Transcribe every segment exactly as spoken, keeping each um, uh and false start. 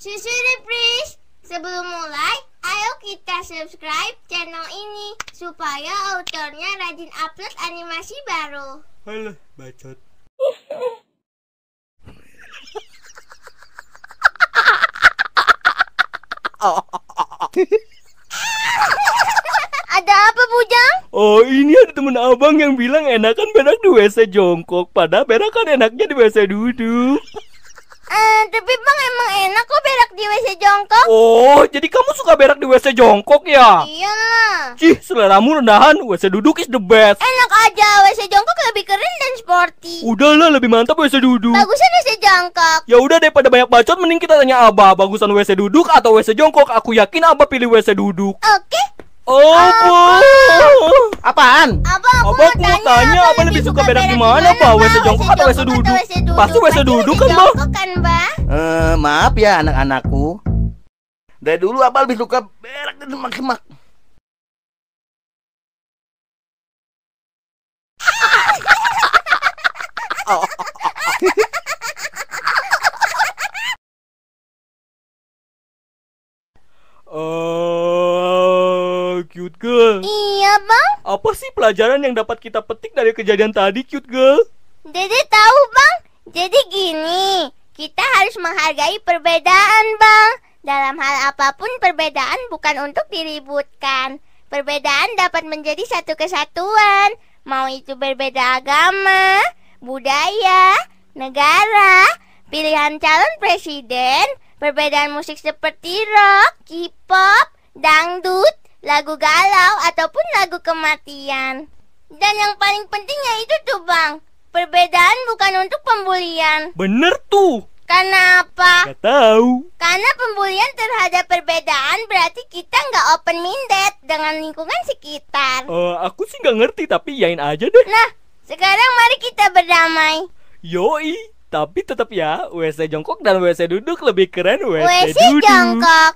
Susu Reprise. Sebelum mulai, ayo kita subscribe channel ini supaya autornya rajin upload animasi baru. Alah, bacot. Ada apa, Bujang? Oh, ini ada temen abang yang bilang enakan berak di W C jongkok, padahal berak kan enaknya di W C duduk. Eh, tapi Bang emang enak kok berak di W C jongkok. Oh, jadi kamu suka berak di W C jongkok ya? Iyalah. Cih, seleramu rendahan, W C duduk is the best. Enak aja, W C jongkok lebih keren dan sporty. Udahlah, lebih mantap W C duduk. Bagusan W C jongkok. Ya udah, daripada banyak bacot, mending kita tanya Abah, bagusan W C duduk atau W C jongkok? Aku yakin Abah pilih W C duduk. Oke. Oh, Abah. Apaan? Abang, aku Abah, mau aku mau tanya, tanya, Abah lebih suka berak di mana, Pak? W C jongkok atau W C duduk? Pasti W C duduk kan, Bah? kan, Bah? Eh, maaf ya anak-anakku. Dari dulu Abah lebih suka berak di semak-semak. Oh, cute girl. Iya, Bang. Apa sih pelajaran yang dapat kita petik dari kejadian tadi, cute girl? Dede tahu, Bang. Jadi gini, kita harus menghargai perbedaan, Bang. Dalam hal apapun perbedaan bukan untuk diributkan. Perbedaan dapat menjadi satu kesatuan. Mau itu berbeda agama, budaya, negara, pilihan calon presiden, perbedaan musik seperti rock, K-pop, dangdut, lagu galau, ataupun lagu kematian. Dan yang paling pentingnya itu tuh, Bang, perbedaan bukan untuk pembulian. Bener tuh. Karena apa? Gak tahu. Karena pembulian terhadap perbedaan berarti kita nggak open minded dengan lingkungan sekitar. Uh, aku sih nggak ngerti, tapi yain aja deh. Nah, sekarang mari kita berdamai. Yoi, tapi tetap ya, W C jongkok dan W C duduk lebih keren W C, W C duduk. jongkok.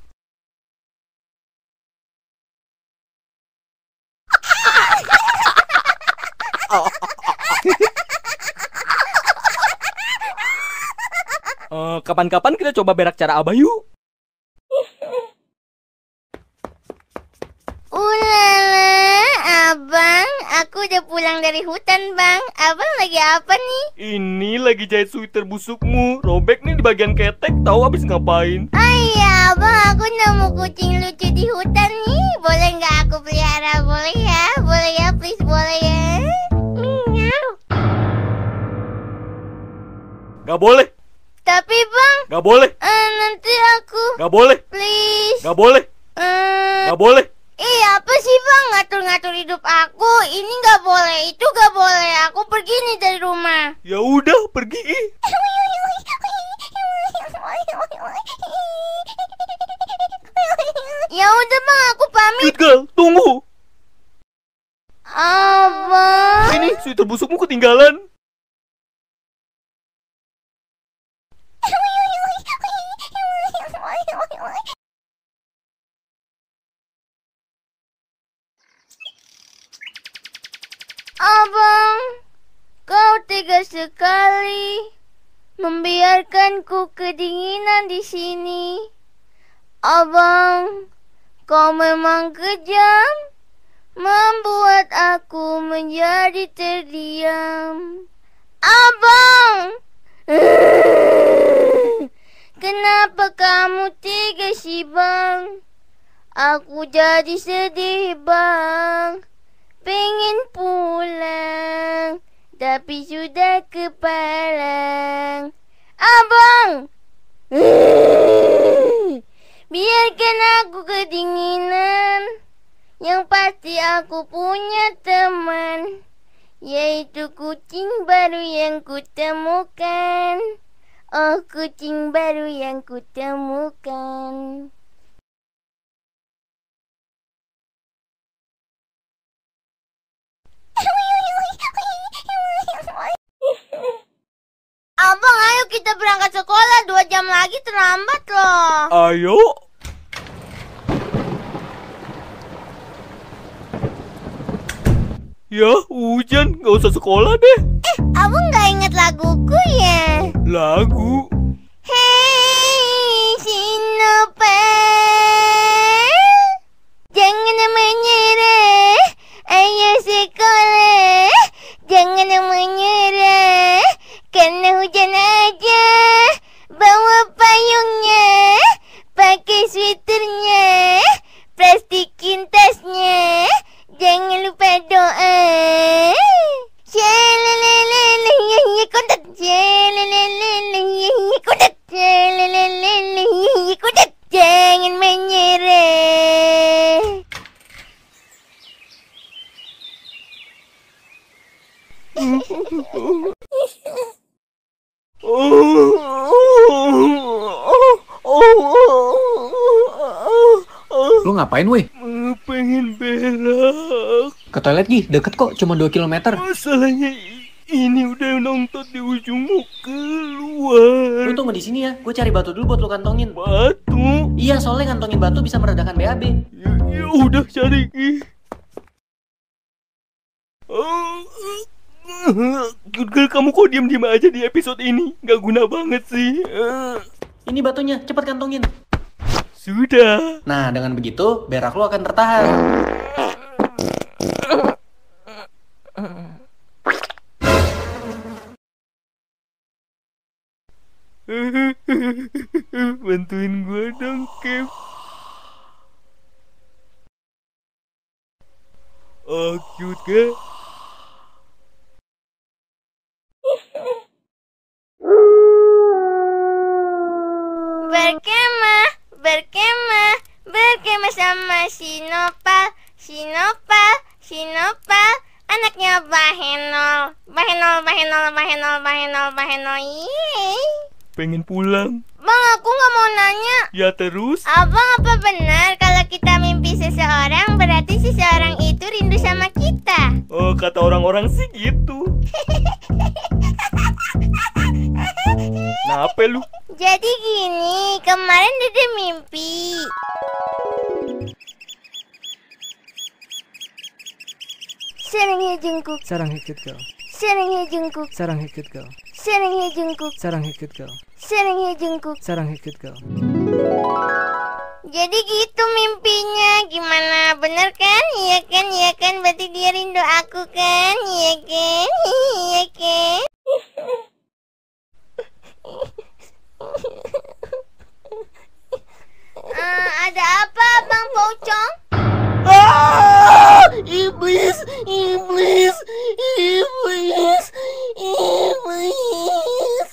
Uh, kapan-kapan kita coba berak cara Abah yuk. Ulala, Abang, aku udah pulang dari hutan, Bang. Abang lagi apa nih? Ini lagi jahit sweater busukmu. Robek nih di bagian ketek, tahu abis ngapain? Oh iya, Abang, aku nemu kucing lucu di hutan nih. Boleh nggak aku pelihara? Boleh ya? Boleh ya, please, boleh ya? Miau. Gak boleh. Tapi Bang, Gak boleh. eh, nanti aku, Gak boleh. please. Gak boleh. Eh, Gak boleh. Ih, apa sih Bang ngatur-ngatur hidup aku? Ini nggak boleh, itu nggak boleh. Aku pergi nih dari rumah. Ya udah, pergi. Ya udah Bang, aku pamit. Cute girl, tunggu. Abang. Ini sweater busukmu ketinggalan. Abang, kau tega sekali membiarkanku kedinginan di sini. Abang, kau memang kejam, membuat aku menjadi terdiam. Abang, kenapa kamu tega sih, Bang? Aku jadi sedih, Bang. Pengen pulang, tapi sudah kepalang. Abang, biarkan aku kedinginan. Yang pasti aku punya teman, yaitu kucing baru yang kutemukan. Oh, kucing baru yang kutemukan. Abang, ayo kita berangkat sekolah. Dua jam lagi terlambat loh. Ayo. Ya, hujan. Gak usah sekolah deh. Eh, abang gak inget laguku ya? Lagu? Hei, si Lu ngapain, weh? Pengen berak. Ke toilet, Gi. Deket kok, cuma dua kilometer. Masalahnya ini udah nongtot di ujung mau keluar. Lu tunggu di sini ya. Gue cari batu dulu buat lu kantongin. Batu? Iya, soalnya kantongin batu bisa meredakan B A B. Ya, ya udah cari, Gi. Good girl, kamu kok diam-diam aja di episode ini? Gak guna banget sih. Ini batunya, cepat kantongin. Sudah. Nah, dengan begitu, berak lu akan tertahan. Bantuin gue dong, Kev. Oh, cute kan? Berkemah, berkemah, berkemah sama si Nopal, si Nopal, si Nopal, anaknya Bahenol, Bahenol, Bahenol, Bahenol, Bahenol, Bahenol, yeay. Pengen pulang. Bang, aku nggak mau nanya. Ya terus? Abang, apa benar kalau kita mimpi seseorang berarti seseorang itu rindu sama kita? Oh, kata orang-orang sih gitu. Nah, apa lu? Jadi gini, kemarin Dede mimpi. Sarangnya jengkuk, Sarang hikit kau, sarangnya jengkuk, sarang hikit kau, sarangnya jengkuk, sarang hikit kau, sarangnya jengkuk. sarang hikit kau. Jadi gitu mimpinya, gimana? Bener kan? Iya kan? Iya kan? Berarti dia rindu aku kan? Iya kan? Iya kan? Ah, ada apa, Bang Pocong? Ah, iblis, iblis, iblis, iblis,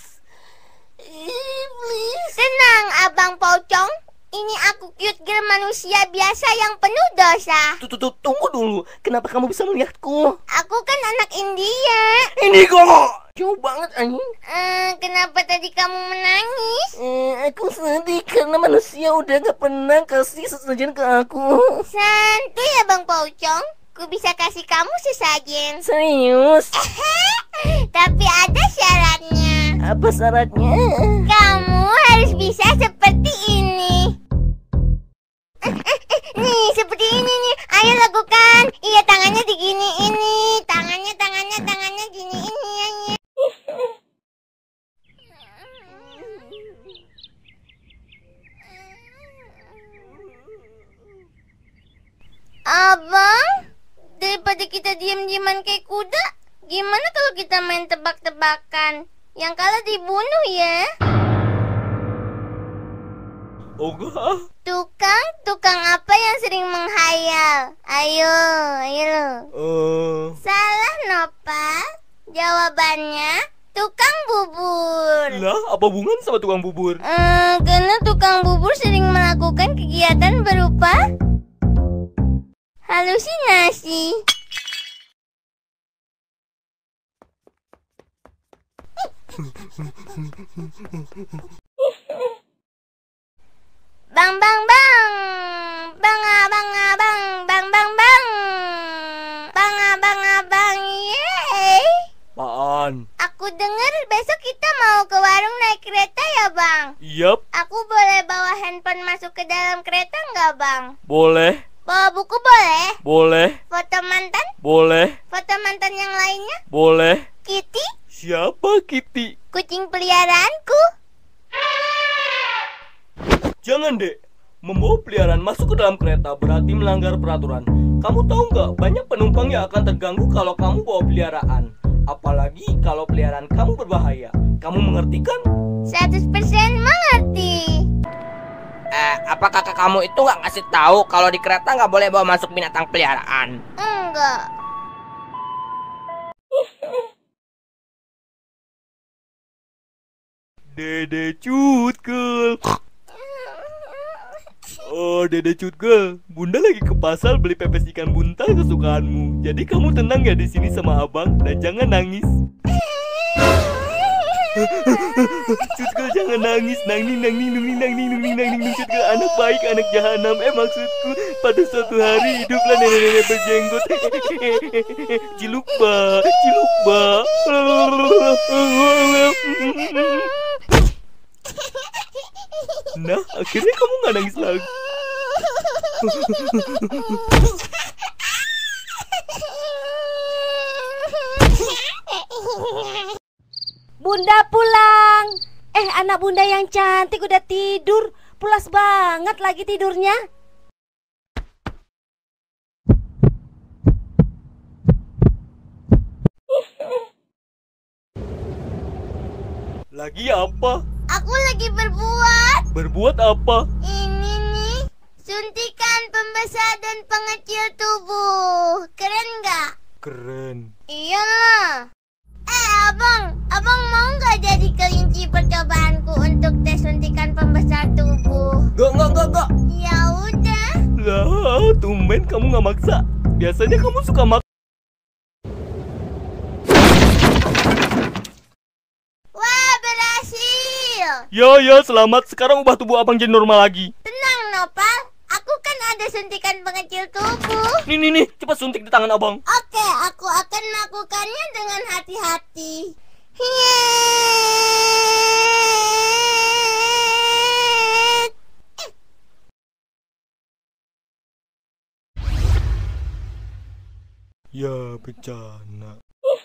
iblis. Tenang, Abang Pocong. Ini aku cute girl manusia biasa yang penuh dosa. Tuh, tuh, tuh, tunggu dulu. Kenapa kamu bisa melihatku? Aku kan anak India. Ini kok jauh banget anjing. Eh, kenapa tadi kamu menangis? Eh, aku sedih karena manusia udah gak pernah kasih sesajen ke aku. Santuy ya Bang Pocong. Ku bisa kasih kamu sesajen. Serius? Tapi ada syaratnya. Apa syaratnya? Kamu harus bisa seperti ini. Eh, eh, eh, nih, seperti ini nih. Ayo lakukan. Iya, tangannya digini ini. Tangannya, tangannya, tangannya gini ini. Ya. Abang, daripada kita diam-diaman kayak kuda, gimana kalau kita main tebak-tebakan? Yang kalah dibunuh ya. Oh enggak. Tukang, tukang apa yang sering menghayal? Ayo, ayo lo. Eh, Salah Nopal. Jawabannya tukang bubur. lah, apa hubungan sama tukang bubur? Eh, karena tukang bubur sering melakukan kegiatan berupa halusinasi. Bang, bang, bang. Bang, abang, abang. Bang, bang, bang. Bang, abang, abang. Yeay. Apaan? Aku dengar besok kita mau ke warung naik kereta ya, Bang? Yap, Aku boleh bawa handphone masuk ke dalam kereta nggak, Bang? boleh, Bawa buku boleh? boleh, Foto mantan? boleh, Foto mantan yang lainnya? boleh. Kitty? Siapa Kitty? Kucing peliharaanku? Jangan dek, membawa peliharaan masuk ke dalam kereta berarti melanggar peraturan. Kamu tahu nggak, banyak penumpang yang akan terganggu kalau kamu bawa peliharaan. Apalagi kalau peliharaan kamu berbahaya. Kamu mengerti kan? seratus persen mengerti. Eh, apa kakak kamu itu nggak ngasih tahu kalau di kereta nggak boleh bawa masuk binatang peliharaan? Enggak. Dede Cutkel. Oh, Dede Cutkel, Bunda lagi ke pasar beli pepes ikan buntal kesukaanmu. Jadi kamu tenang ya di sini sama abang dan jangan nangis. Cutgel jangan nangis, nangning nangning nungning nangning nungning nangning nung. Cutgel anak baik, anak jahanam. Eh maksudku pada suatu hari hiduplah nenek-nenek berjenggot. Cilukba, cilukba. Nah, akhirnya kamu nggak nangis lagi. Bunda pulang. Eh, anak bunda yang cantik udah tidur. Pulas banget lagi tidurnya. Lagi apa? Aku lagi berbuat. Berbuat apa? Ini nih, suntikan pembesar dan pengecil tubuh. Keren nggak? Keren. Iyalah. Eh abang, abang mau nggak jadi kelinci percobaanku untuk tes suntikan pembesar tubuh? Gak, gak, gak, gak. Ya udah. Lah, tumben kamu nggak maksa. Biasanya kamu suka mak. Wah, berhasil. Ya, ya, selamat. Sekarang ubah tubuh abang jadi normal lagi. Tenang Nopal, aku kan ada suntikan pengecil tubuh. Nih, nih, nih, cepat suntik di tangan abang. Oke, aku akan melakukannya dengan hati-hati. Hiit. Ya, bencana.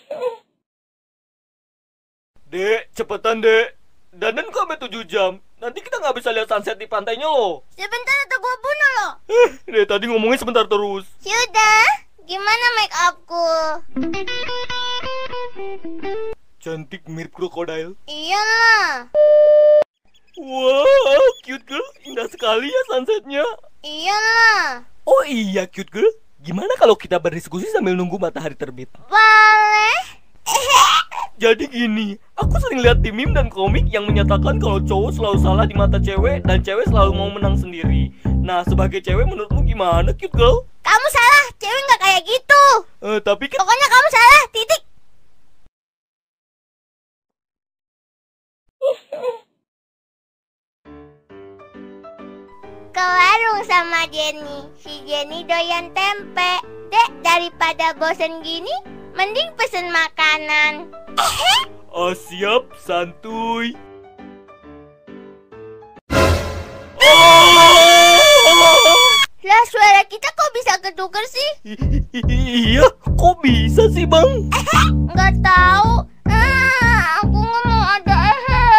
Dek, cepetan dek. Dandan kok sampai tujuh jam. Nanti kita nggak bisa lihat sunset di pantainya loh. Sebentar atau gue bunuh lo. Eh, dek tadi ngomongnya sebentar terus. Sudah, gimana make upku? Cantik mirip krokodil. Iyalah. Wow, cute girl. Indah sekali ya sunsetnya. Iyalah. Oh iya, cute girl. Gimana kalau kita berdiskusi sambil nunggu matahari terbit? Boleh. Jadi gini, aku sering lihat di meme dan komik yang menyatakan kalau cowok selalu salah di mata cewek dan cewek selalu mau menang sendiri. Nah, sebagai cewek menurutmu gimana, cute girl? Kamu salah, cewek nggak kayak gitu. Eh, tapi kan... Pokoknya kamu salah, titik. Ke warung sama Jenny. Si Jenny doyan tempe. Dek, daripada bosen gini, mending pesen makanan. Oh, siap, santuy. Lah, suara kita kok bisa ketuker sih? Iya, kok bisa sih, Bang? Nggak tahu. Ah, aku nggak mau ada ehe.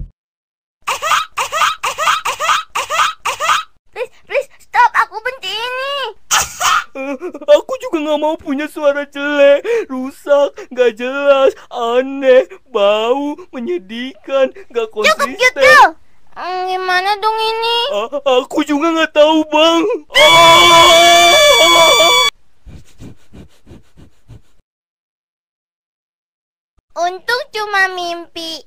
Please, please, stop. Aku benci ini. Aku juga nggak mau punya suara jelek, rusak, nggak jelas, aneh, bau, menyedihkan, nggak Cukup konsisten. gitu. Hmm, gimana dong ini? A- aku juga nggak tahu, Bang. Ah! Untung cuma mimpi.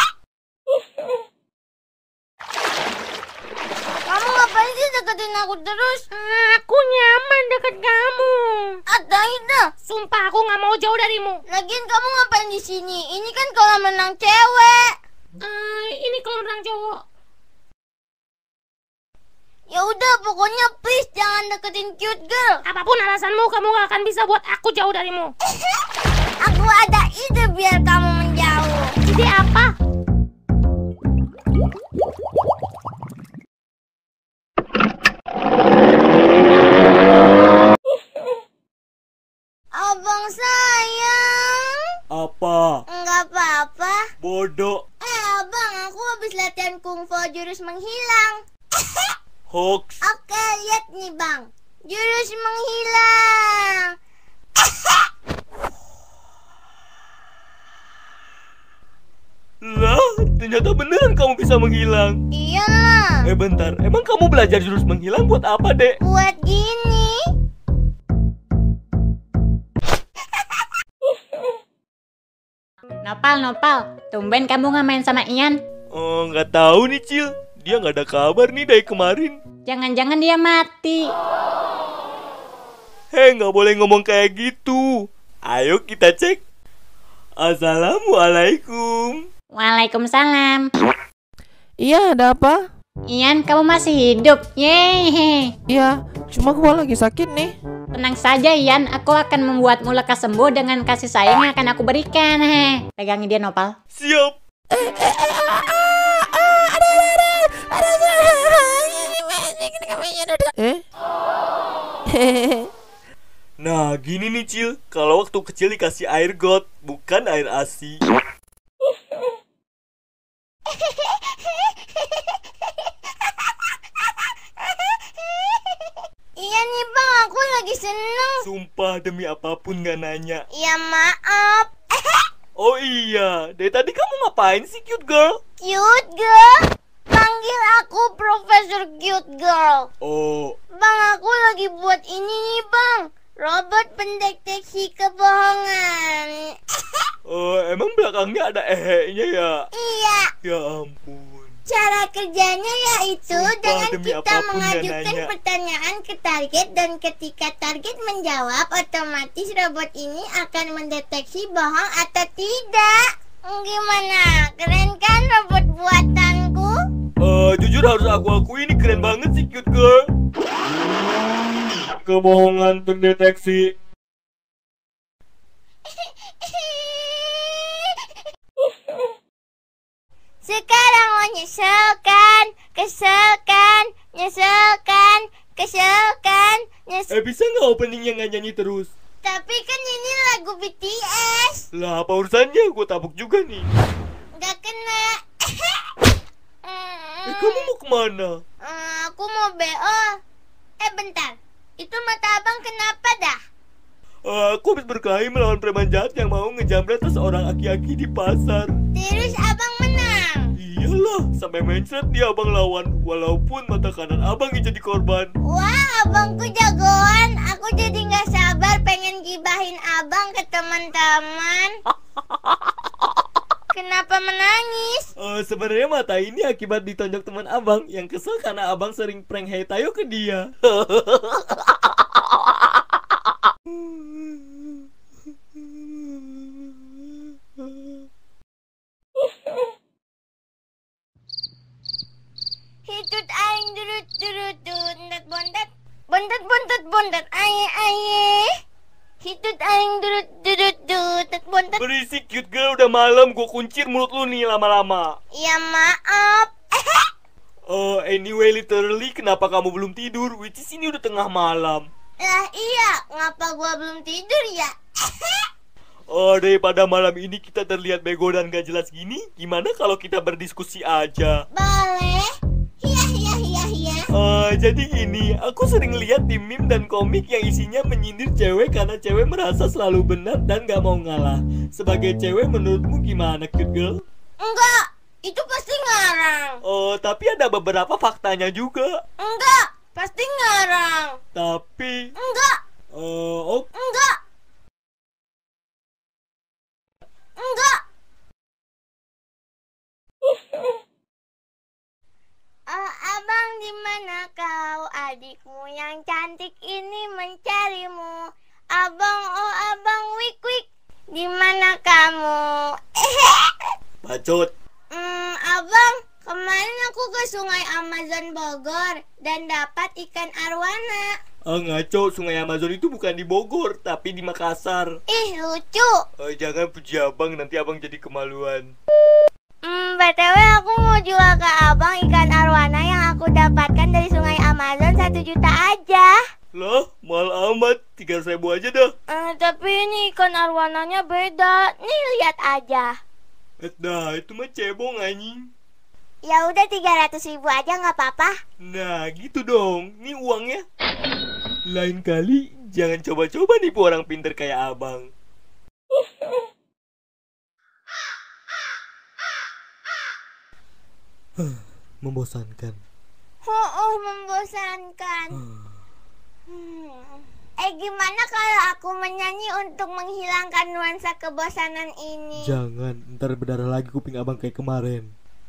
Kamu ngapain sih deketin aku terus? Aku nyaman deket kamu. Ada itu. Sumpah aku nggak mau jauh darimu. Lagian kamu ngapain di sini? Ini kan kolam renang cewek. Eh, ini kolam renang cowok. Ya udah, pokoknya please jangan deketin cute girl. Apapun alasanmu, kamu gak akan bisa buat aku jauh darimu. Aku ada ide biar kamu menjauh. Ide apa? Abang sayang. Apa? Enggak apa-apa. Bodoh. Eh abang, aku habis latihan kungfu jurus menghilang. Hoax. Oke, lihat nih bang. Jurus menghilang. Lah, ternyata beneran kamu bisa menghilang. Iyalah. Eh bentar, emang kamu belajar jurus menghilang buat apa, Dek? Buat gini. Nopal, Nopal, tumben kamu nggak main sama Ian? Oh, nggak tahu nih, Cil. Dia nggak ada kabar nih dari kemarin. Jangan-jangan dia mati. Hei, nggak boleh ngomong kayak gitu. Ayo kita cek. Assalamualaikum. Waalaikumsalam. Iya, ada apa? Ian, kamu masih hidup. Yeay. Iya, cuma gua lagi sakit nih. Tenang saja, Ian. Aku akan membuatmu lekas sembuh dengan kasih sayang yang akan aku berikan. He. Pegangin dia, Nopal. Siap. Eh? Nah, gini nih Cil, kalau waktu kecil dikasih air got, bukan air ASI. Iya nih bang, aku lagi seneng. Sumpah demi apapun gak nanya. Ya maaf. Oh iya, dari tadi kamu ngapain sih cute girl? Cute girl? Panggil aku Profesor Cute Girl. Oh, Bang, aku lagi buat ini nih bang, robot pendeteksi kebohongan. oh emang belakangnya ada eheknya ya? Iya, Ya ampun. cara kerjanya yaitu Sumpah, dengan demi kita apapun gak mengajukan nanya. pertanyaan ke target, dan ketika target menjawab, otomatis robot ini akan mendeteksi bohong atau tidak. Gimana? Keren kan robot buatanku? Eh, jujur harus aku akui ini keren banget sih cute girl. Kebohongan terdeteksi. Sekarang mau nyeselkan, keselkan, nyeselkan, keselkan, nyesel. Eh, bisa nggak openingnya nggak nyanyi terus? Tapi kan ini lagu B T S. Lah, apa urusannya? Gue tabuk juga nih. Gak kena. Eh, kamu mau kemana? Eh, aku mau B O. Eh bentar, itu mata abang kenapa dah? Eh, aku habis berkelahi melawan preman jahat yang mau ngejamret seorang aki-aki di pasar. Terus abang menang. Iyalah, sampai mencret dia abang lawan. Walaupun mata kanan abang yang jadi korban. Wah, abangku jagoan. Aku jadi gak sabar pengen gibahin abang ke teman-teman. Kenapa menangis? Eh, sebenarnya mata ini akibat ditonjok teman abang yang kesel karena abang sering prank Hey Tayo ke dia. Hitut aing durut durut dundat bondat bondat bondat bondat aye aye. Hitut aing durut durut dundat bondat. Berisik cute girl, udah malam, gue kuncir mulut lu nih lama-lama. Ya maaf. Eh, anyway, literally kenapa kamu belum tidur? Which is ini udah tengah malam. Lah iya, ngapa gua belum tidur ya? Oh, daripada malam ini kita terlihat bego dan gak jelas gini, gimana kalau kita berdiskusi aja? Boleh. Hiya hiya hiya hiya. Eh, jadi gini, aku sering lihat di meme dan komik yang isinya menyindir cewek karena cewek merasa selalu benar dan gak mau ngalah. Sebagai cewek, menurutmu gimana, cute girl? Enggak, itu pasti ngarang. Oh, tapi ada beberapa faktanya juga. Enggak, pasti ngarang. Tapi, Enggak, eh, oh, enggak. Enggak. Oh, abang di mana kau? Adikmu yang cantik ini mencarimu. Abang, oh abang, wik wik. Di mana kamu? bacot. Hmm, abang, kemarin aku ke Sungai Amazon Bogor dan dapat ikan arwana. Ah, ngaco, Sungai Amazon itu bukan di Bogor, tapi di Makassar. Ih, lucu. Eh, jangan puji abang, nanti abang jadi kemaluan. Hmm, B T W aku mau jual ke abang ikan arwana yang aku dapatkan dari Sungai Amazon satu juta aja. Lah, mahal amat, tiga ratus ribu aja dah. Eh, tapi ini ikan arwananya beda. Nih, lihat aja. Eh, Nah, itu mah cebong anjing. Ya udah tiga ratus ribu aja nggak apa-apa. Nah, gitu dong. Nih uangnya. Lain kali, jangan coba-coba nipu orang pinter kayak abang. Membosankan. Oh, oh membosankan. Hmm. Eh gimana kalau aku menyanyi untuk menghilangkan nuansa kebosanan ini? Jangan, ntar berdarah lagi kuping abang kayak kemarin.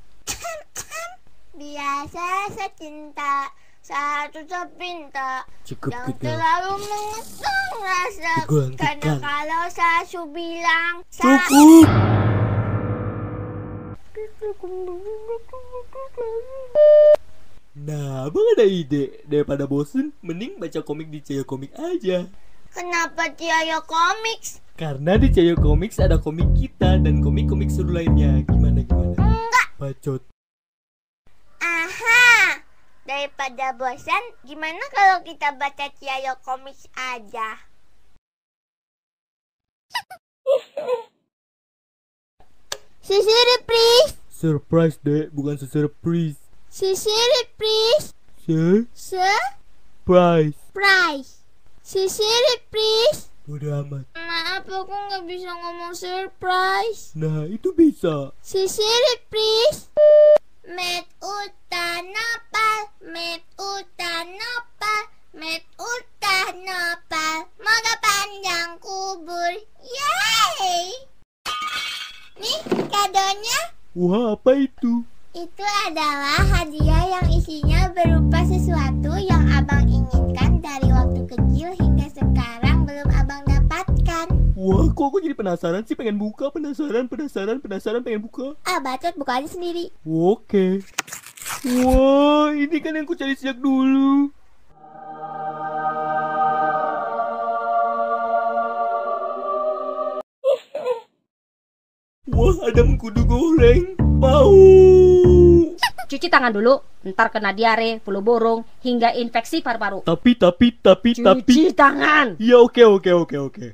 Biasa secinta, satu sepinta. Cukup Yang gitu. terlalu mengusung rasa. Digantikan. Karena kalau saya su bilang sa- Cukup. Nah, abang ada ide. Daripada bosen, mending baca komik di Cahyo Komik aja. Kenapa Cahyo Comics? Karena di Cahyo Comics ada komik kita dan komik-komik seru lainnya. Gimana gimana? Enggak. Bacot. Aha. Daripada bosan, gimana kalau kita baca Cahyo Comics aja? Sisiri please. Surprise, Dek, bukan surprise. Sisiri please. Surprise. Surprise. Sisiri please. Udah amat. Maaf, aku nggak bisa ngomong surprise. Nah, itu bisa. Sisiri please. Met utanopal, met utanopal, met utanopal. Moga panjang kubur. Yeay! Nih kadonya. Wah, apa itu? Itu adalah hadiah yang isinya berupa sesuatu yang abang inginkan dari waktu kecil hingga sekarang belum abang dapatkan. Wah, kok aku jadi penasaran sih, pengen buka, penasaran, penasaran, penasaran, pengen buka. Ah, bacot, buka aja sendiri. Oke. Wah, ini kan yang ku cari sejak dulu. Wah, ada mengkudu goreng. Mau. Cuci tangan dulu, ntar kena diare, flu burung, hingga infeksi paru-paru. Tapi, tapi, tapi, tapi. Cuci tangan. Ya, oke, oke, oke, oke.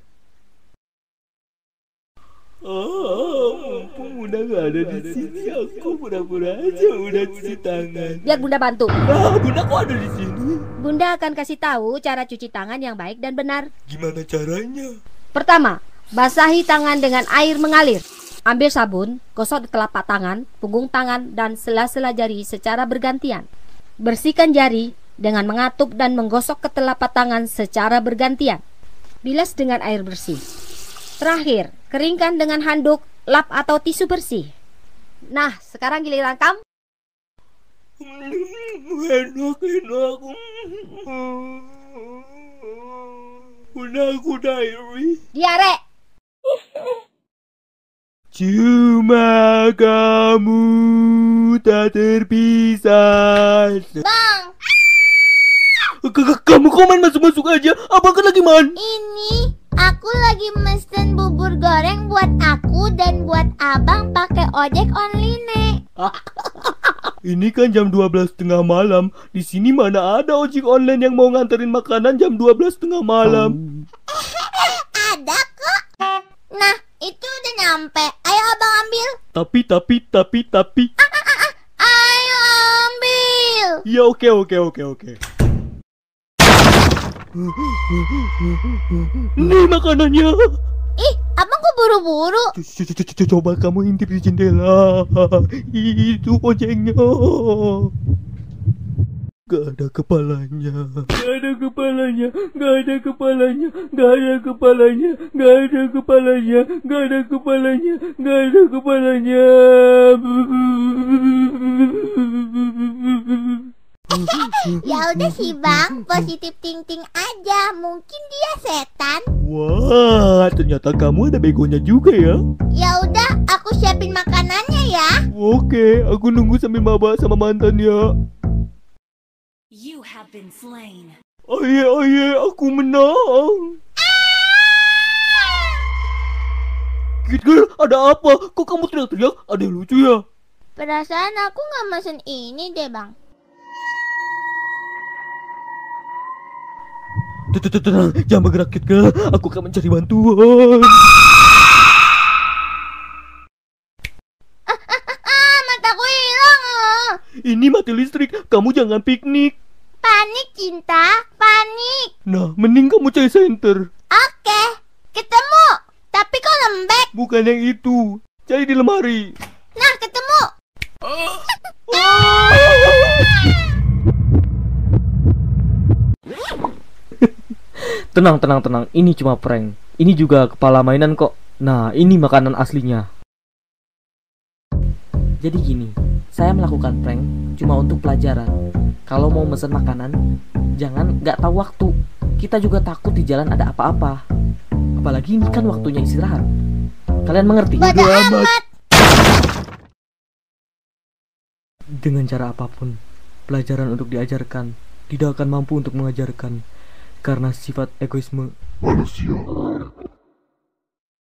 Oh, mumpung udah gak ada di sini, aku pura-pura aja udah cuci tangan. Biar Bunda bantu. Nah, Bunda kok ada di sini? Bunda akan kasih tahu cara cuci tangan yang baik dan benar. Gimana caranya? Pertama, basahi tangan dengan air mengalir. Ambil sabun, gosok di telapak tangan, punggung tangan, dan sela-sela jari secara bergantian. Bersihkan jari dengan mengatup dan menggosok ke telapak tangan secara bergantian. Bilas dengan air bersih. Terakhir, keringkan dengan handuk, lap atau tisu bersih. Nah, sekarang giliran kamu. Enak, enak. Udah aku diary. Diare. Cuma kamu tak terpisah. Bang, Kamu kok main masuk-masuk aja? Abang kan lagi main. ini aku lagi mesen bubur goreng buat aku dan buat abang pakai ojek online. Ini kan jam dua belas tengah malam. Di sini mana ada ojek online yang mau nganterin makanan jam dua belas tengah malam. Ada kok. Nah, itu udah nyampe. Ayo abang ambil. Tapi, tapi, tapi, tapi. Ayo ambil. Ya, oke, oke, oke, oke. Nih makanannya. Ih, abang kok buru-buru? C- c- c- Coba kamu intip di jendela. Itu ojeknya. Gak ada kepalanya. Gak ada kepalanya. Gak ada kepalanya. Gak ada kepalanya. Gak ada kepalanya. Gak ada kepalanya. Gak ada kepalanya. Ya udah sih bang, positif thinking aja. Mungkin dia setan. Wah, ternyata kamu ada begonya juga ya. Ya udah, aku siapin makanannya ya. Oke, aku nunggu sambil maba sama mantan ya. You have been slain. Aye, aye, aku menang. Kid girl, ada apa? Kok kamu teriak-teriak? Ada yang lucu ya? Perasaan aku nggak mesen ini deh bang. Tenang, jangan bergerak Kid girl. Aku akan mencari bantuan. Ah, mataku hilang. ah. Ini mati listrik. Kamu jangan piknik. Panik cinta, panik. Nah, mending kamu cari center. Oke, ketemu. Tapi kok lembek? Bukan yang itu. Cari di lemari. Nah, ketemu. Tenang, tenang, tenang. Ini cuma prank. Ini juga kepala mainan kok. Nah, ini makanan aslinya. Jadi gini, saya melakukan prank cuma untuk pelajaran. Kalau mau mesen makanan, jangan nggak tahu waktu. Kita juga takut di jalan ada apa-apa. Apalagi ini kan waktunya istirahat. Kalian mengerti? Bodoh amat. Dengan cara apapun, pelajaran untuk diajarkan tidak akan mampu untuk mengajarkan karena sifat egoisme manusia.